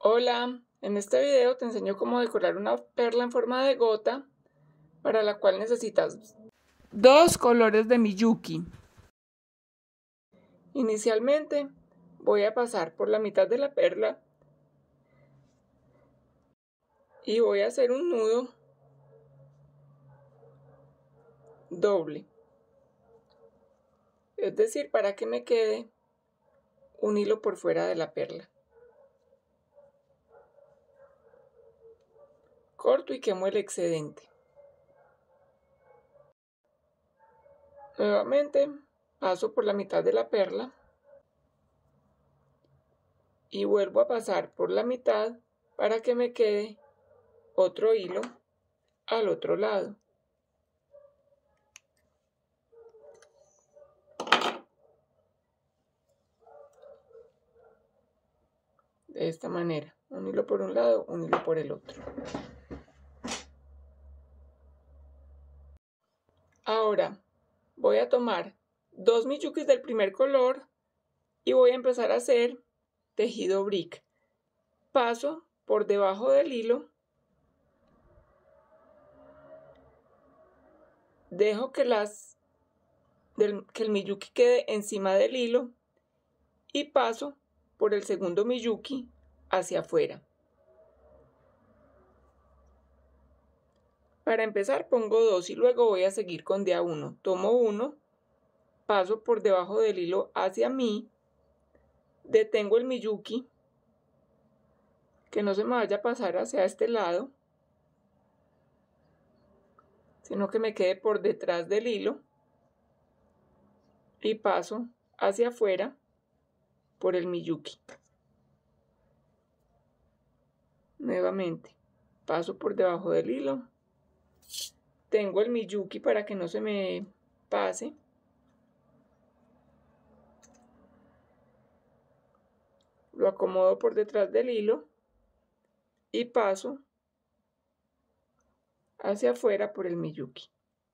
Hola, en este video te enseño cómo decorar una perla en forma de gota, para la cual necesitas dos colores de Miyuki. Inicialmente voy a pasar por la mitad de la perla y voy a hacer un nudo doble, es decir, para que me quede un hilo por fuera de la perla. Corto y quemo el excedente. Nuevamente paso por la mitad de la perla y vuelvo a pasar por la mitad para que me quede otro hilo al otro lado. De esta manera, un hilo por un lado, un hilo por el otro. Ahora voy a tomar dos Miyukis del primer color y voy a empezar a hacer tejido brick. Paso por debajo del hilo, dejo que el Miyuki quede encima del hilo y paso por el segundo Miyuki hacia afuera. Para empezar pongo dos y luego voy a seguir con de a uno. Tomo uno, paso por debajo del hilo hacia mí, detengo el Miyuki, que no se me vaya a pasar hacia este lado, sino que me quede por detrás del hilo y paso hacia afuera por el Miyuki. Nuevamente paso por debajo del hilo, tengo el Miyuki para que no se me pase, lo acomodo por detrás del hilo y paso hacia afuera por el Miyuki.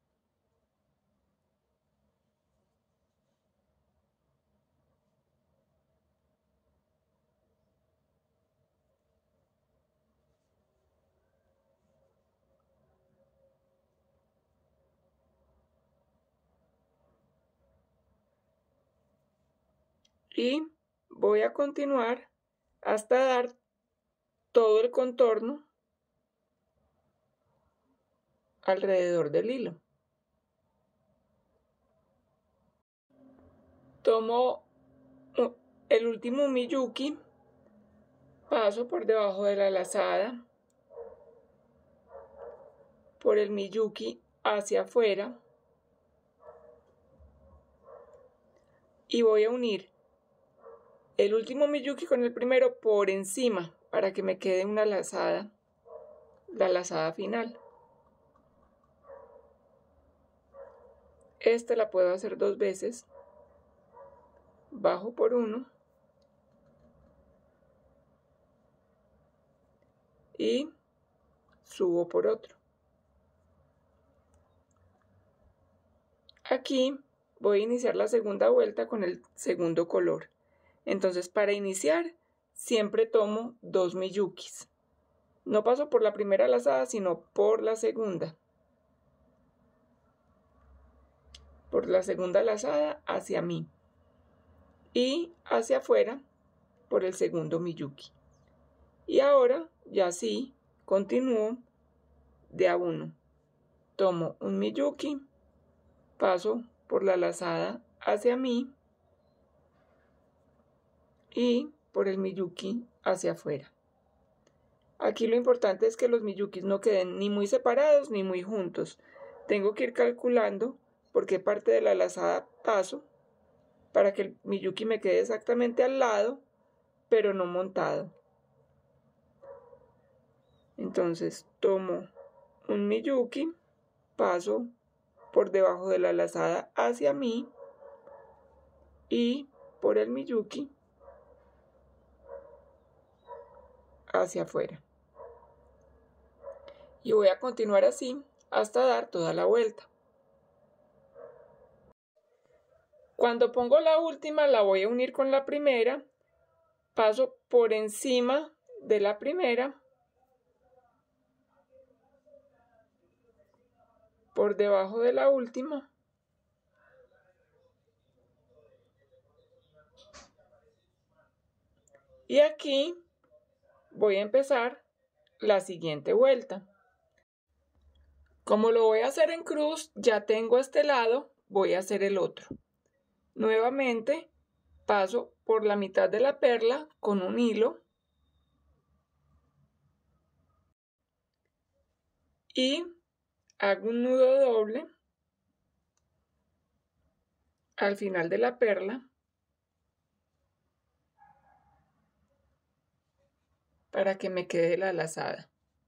Y voy a continuar hasta dar todo el contorno alrededor del hilo. Tomo el último Miyuki, paso por debajo de la lazada, por el Miyuki hacia afuera y voy a unir el último Miyuki con el primero por encima para que me quede una lazada, la lazada final. Esta la puedo hacer dos veces. Bajo por uno y subo por otro. Aquí voy a iniciar la segunda vuelta con el segundo color. Entonces, para iniciar siempre tomo dos Miyukis. No paso por la primera lazada, sino por la segunda. Por la segunda lazada hacia mí y hacia afuera por el segundo Miyuki. Y ahora ya sí continúo de a uno. Tomo un Miyuki, paso por la lazada hacia mí y por el Miyuki hacia afuera. Aquí lo importante es que los Miyukis no queden ni muy separados ni muy juntos. Tengo que ir calculando por qué parte de la lazada paso para que el Miyuki me quede exactamente al lado, pero no montado. Entonces tomo un Miyuki, paso por debajo de la lazada hacia mí y por el Miyuki hacia afuera. Y voy a continuar así hasta dar toda la vuelta. Cuando pongo la última la voy a unir con la primera, paso por encima de la primera por debajo de la última y aquí voy a empezar la siguiente vuelta. Como lo voy a hacer en cruz, ya tengo este lado, voy a hacer el otro. Nuevamente paso por la mitad de la perla con un hilo y hago un nudo doble al final de la perla para que me quede la lazada.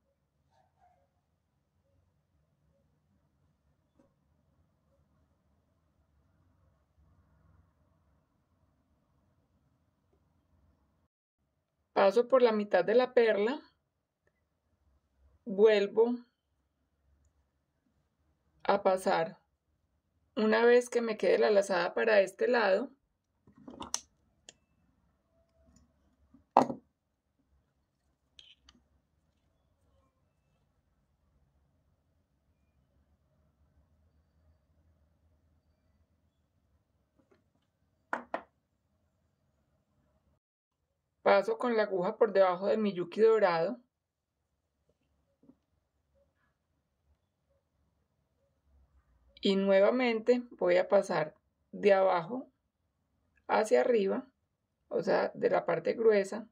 Paso por la mitad de la perla, vuelvo a pasar una vez que me quede la lazada para este lado. Paso con la aguja por debajo de mi yuki dorado. Y nuevamente voy a pasar de abajo hacia arriba, o sea, de la parte gruesa.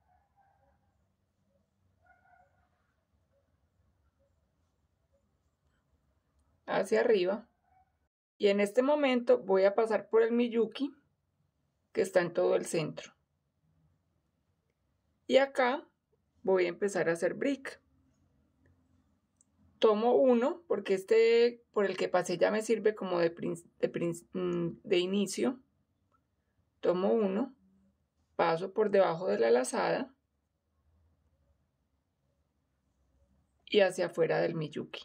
Hacia arriba. Y en este momento voy a pasar por el miyuki que está en todo el centro. Y acá voy a empezar a hacer brick. Tomo uno, porque este por el que pasé ya me sirve como de inicio. Tomo uno, paso por debajo de la lazada y hacia afuera del miyuki.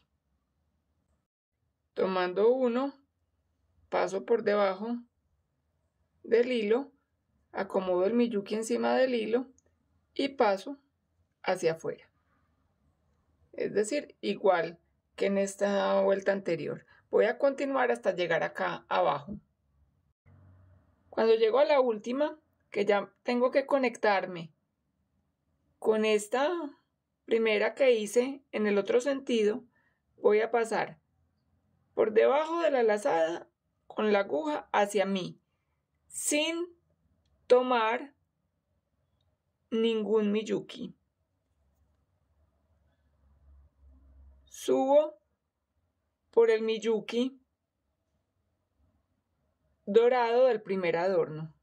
Tomando uno, paso por debajo del hilo, acomodo el miyuki encima del hilo y paso hacia afuera. Es decir, igual que en esta vuelta anterior. Voy a continuar hasta llegar acá abajo. Cuando llego a la última, que ya tengo que conectarme con esta primera que hice en el otro sentido, voy a pasar por debajo de la lazada con la aguja hacia mí, sin tomar ningún miyuki. Subo por el miyuki dorado del primer adorno.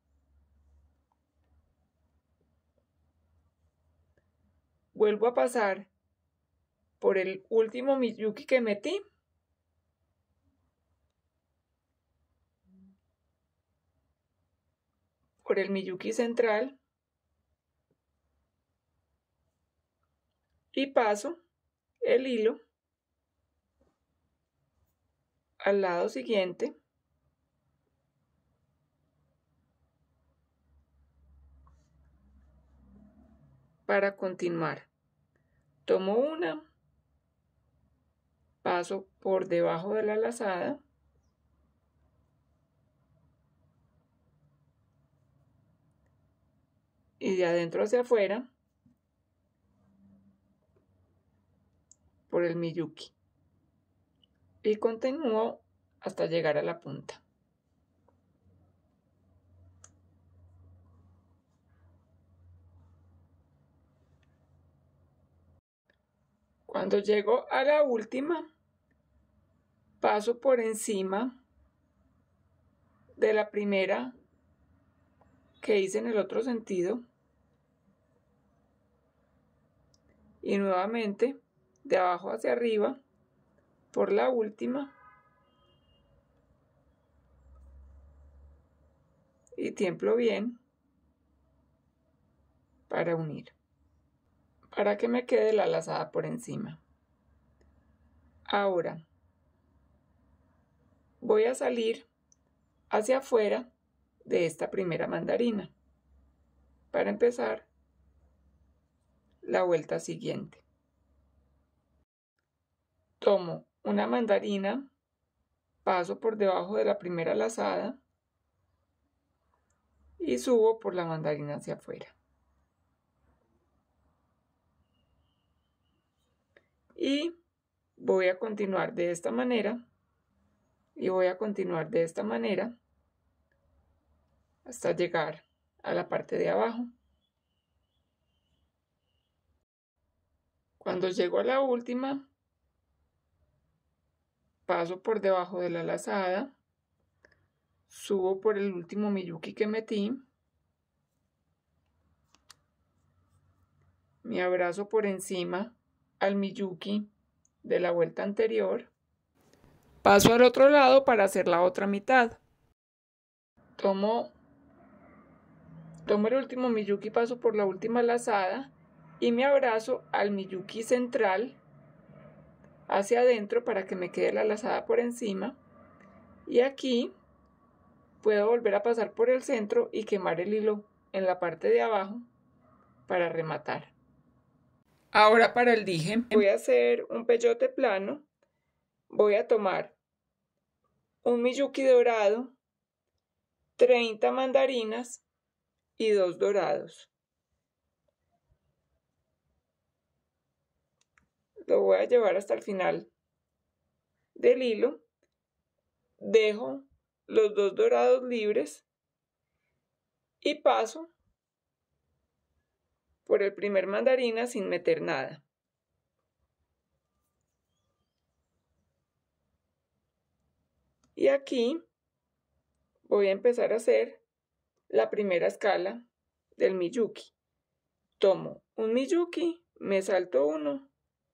Vuelvo a pasar por el último miyuki que metí. Por el miyuki central. Y paso el hilo al lado siguiente. Para continuar. Tomo una, paso por debajo de la lazada y de adentro hacia afuera por el miyuki y continúo hasta llegar a la punta. Cuando llego a la última, paso por encima de la primera que hice en el otro sentido y nuevamente de abajo hacia arriba por la última y tiemplo bien para unir, para que me quede la lazada por encima. Ahora voy a salir hacia afuera de esta primera mandarina. Para empezar, la vuelta siguiente. Tomo una mandarina, paso por debajo de la primera lazada y subo por la mandarina hacia afuera. Y voy a continuar de esta manera y voy a continuar de esta manera hasta llegar a la parte de abajo. Cuando llego a la última, paso por debajo de la lazada, subo por el último miyuki que metí, me abrazo por encima al miyuki de la vuelta anterior, paso al otro lado para hacer la otra mitad. Tomo el último miyuki, paso por la última lazada y me abrazo al miyuki central hacia adentro para que me quede la lazada por encima, y aquí puedo volver a pasar por el centro y quemar el hilo en la parte de abajo para rematar. Ahora para el dije voy a hacer un peyote plano. Voy a tomar un miyuki dorado, 30 mandarinas y 2 dorados. Lo voy a llevar hasta el final del hilo. Dejo los 2 dorados libres y paso por el primer mandarina sin meter nada. Y aquí voy a empezar a hacer la primera escala del miyuki. Tomo un miyuki, me salto uno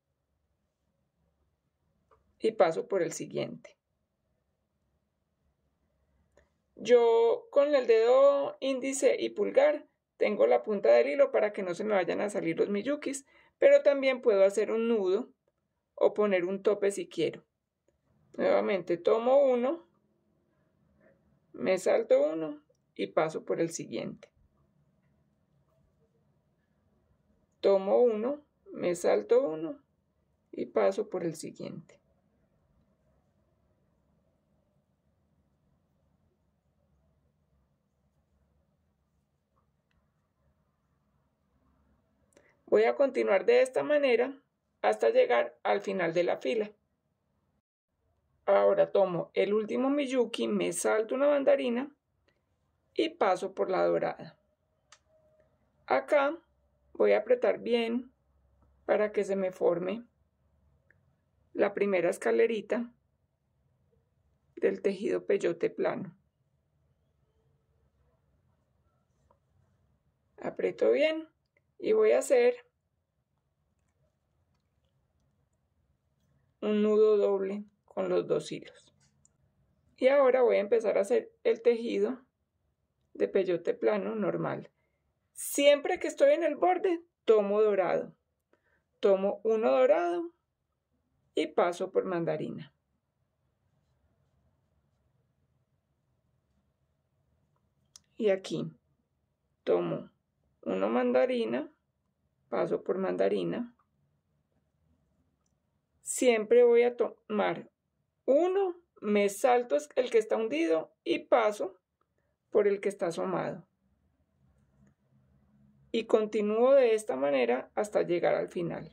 y paso por el siguiente. Yo con el dedo índice y pulgar tengo la punta del hilo para que no se me vayan a salir los miyukis, pero también puedo hacer un nudo o poner un tope si quiero. Nuevamente tomo uno, me salto uno y paso por el siguiente. Tomo uno, me salto uno y paso por el siguiente. Voy a continuar de esta manera hasta llegar al final de la fila. Ahora tomo el último miyuki, me salto una mandarina y paso por la dorada. Acá voy a apretar bien para que se me forme la primera escalerita del tejido peyote plano. Aprieto bien y voy a hacer un nudo doble con los 2 hilos. Y ahora voy a empezar a hacer el tejido de peyote plano normal. Siempre que estoy en el borde, tomo dorado. Tomo uno dorado y paso por mandarina. Y aquí tomo uno mandarina, paso por mandarina. Siempre voy a tomar uno, me salto el que está hundido y paso por el que está asomado. Y continúo de esta manera hasta llegar al final.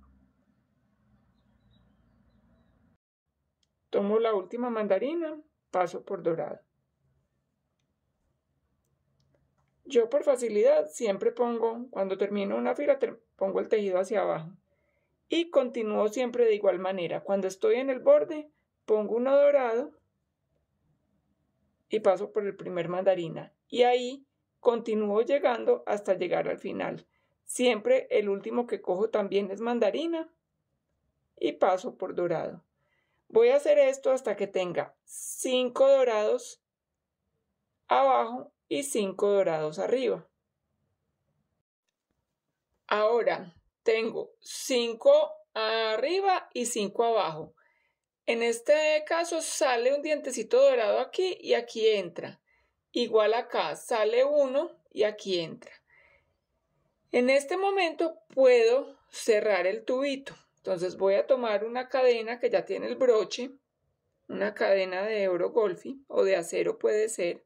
Tomo la última mandarina, paso por dorado. Yo por facilidad siempre pongo, cuando termino una fila, pongo el tejido hacia abajo. Y continúo siempre de igual manera. Cuando estoy en el borde, pongo uno dorado y paso por el primer mandarina. Y ahí continúo llegando hasta llegar al final. Siempre el último que cojo también es mandarina y paso por dorado. Voy a hacer esto hasta que tenga 5 dorados abajo y 5 dorados arriba. Ahora tengo 5 arriba y 5 abajo. En este caso sale un dientecito dorado aquí y aquí entra. Igual acá sale uno y aquí entra. En este momento puedo cerrar el tubito. Entonces voy a tomar una cadena que ya tiene el broche, una cadena de Eurogolfi o de acero puede ser.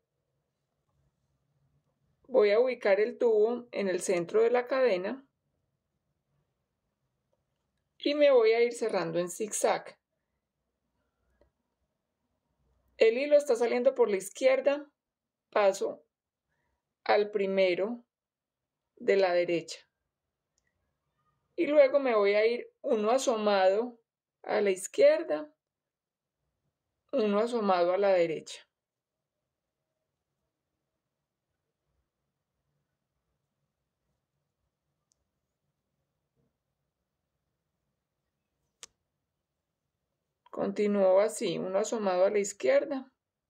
Voy a ubicar el tubo en el centro de la cadena y me voy a ir cerrando en zigzag. El hilo está saliendo por la izquierda, paso al primero de la derecha. Y luego me voy a ir uno asomado a la izquierda, uno asomado a la derecha. Continúo así, uno asomado a la izquierda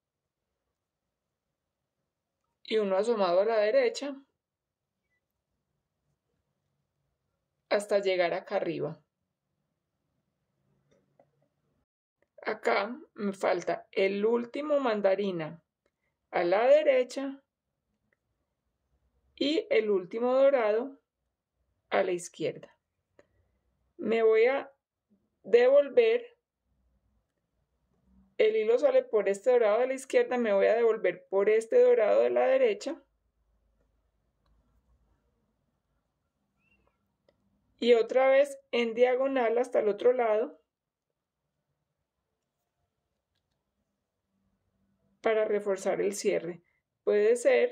y uno asomado a la derecha hasta llegar acá arriba. Acá me falta el último mandarina a la derecha y el último dorado a la izquierda. Me voy a devolver. El hilo sale por este dorado de la izquierda, me voy a devolver por este dorado de la derecha. Y otra vez en diagonal hasta el otro lado para reforzar el cierre. Puede ser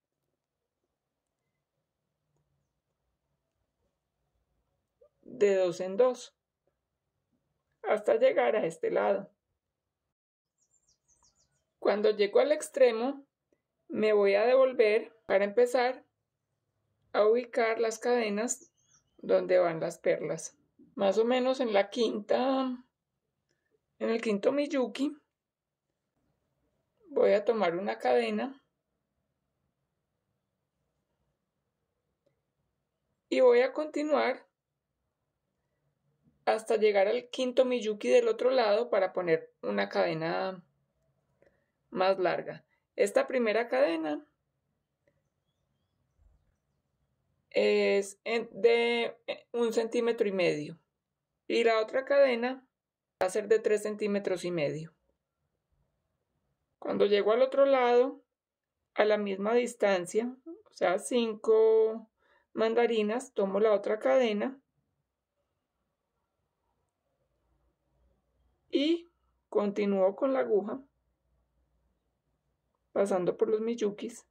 de 2 en 2 hasta llegar a este lado. Cuando llego al extremo, me voy a devolver para empezar a ubicar las cadenas donde van las perlas. Más o menos en la quinta, en el quinto miyuki, voy a tomar una cadena y voy a continuar hasta llegar al quinto miyuki del otro lado para poner una cadena más larga. Esta primera cadena es de 1,5 centímetros y la otra cadena va a ser de 3,5 centímetros. Cuando llego al otro lado, a la misma distancia, o sea 5 mandarinas, tomo la otra cadena y continúo con la aguja pasando por los miyukis.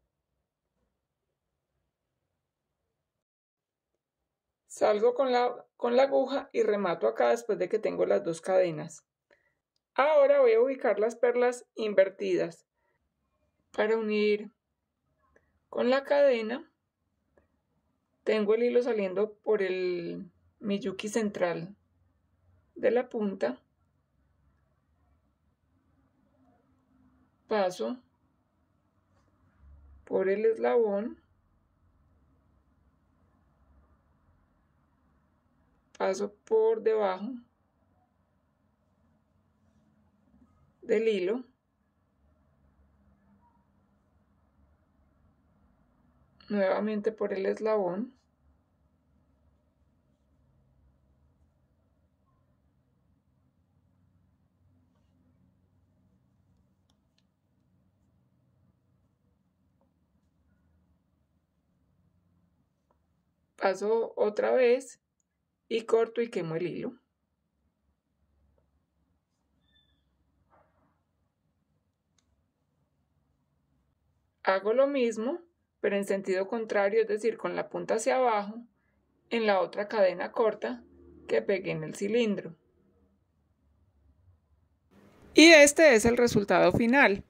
Salgo con la aguja y remato acá después de que tengo las dos cadenas. Ahora voy a ubicar las perlas invertidas para unir con la cadena. Tengo el hilo saliendo por el miyuki central de la punta. Paso por el eslabón. Paso por debajo del hilo. Nuevamente por el eslabón. Paso otra vez y corto y quemo el hilo. Hago lo mismo, pero en sentido contrario, es decir, con la punta hacia abajo, en la otra cadena corta que pegué en el cilindro. Y este es el resultado final.